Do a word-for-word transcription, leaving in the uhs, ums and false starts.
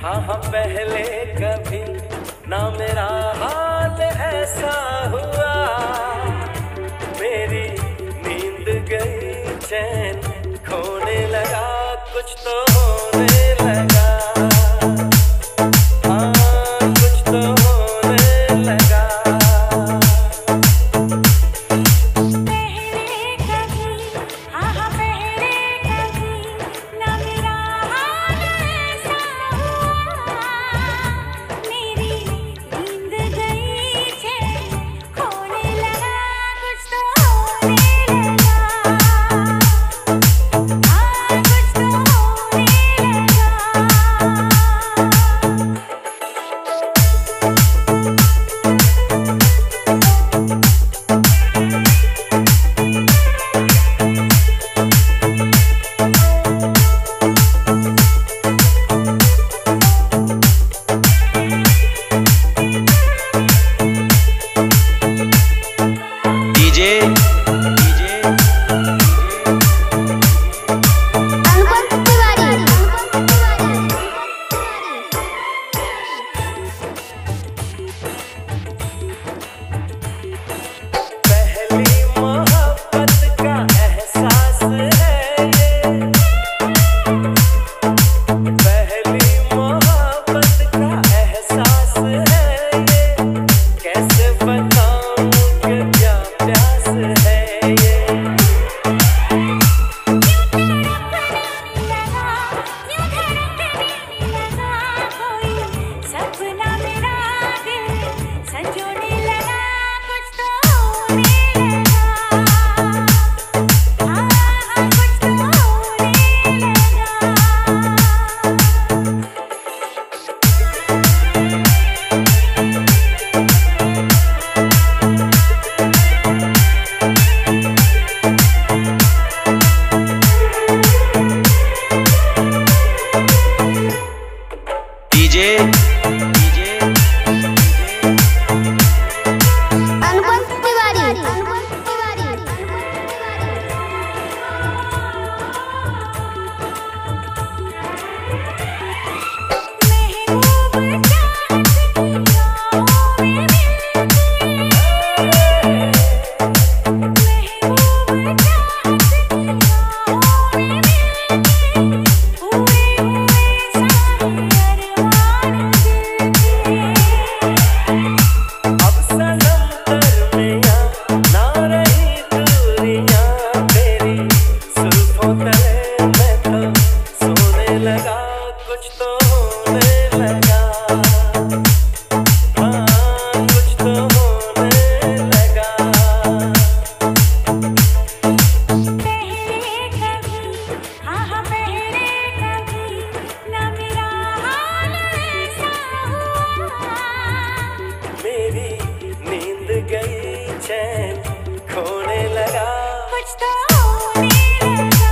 हाँ हाँ पहले कभी ना मेरा हाल ऐसा हुआ, मेरी नींद गई चैन खोने लगा, कुछ तो होने लगा, हाँ कुछ तो होने लगा। कुछ तो होने लगा, हाँ कुछ तो होने लगा। पहले कभी, हाँ हाँ पहले कभी ना मेरा हाल ऐसा हुआ, मेरी नींद गई चैन खोने लगा, कुछ तो होने लगा।